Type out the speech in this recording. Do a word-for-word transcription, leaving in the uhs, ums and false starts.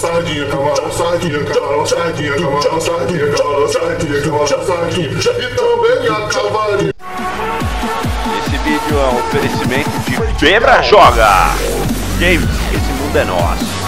sardinha, camarão, sardinha, camarão, sardinha, camarão, sardinha, camarão, sardinha, camarão, sardinha, e também a cavalinha. Esse vídeo é um oferecimento de Bebra Joga. Games, esse mundo é nosso.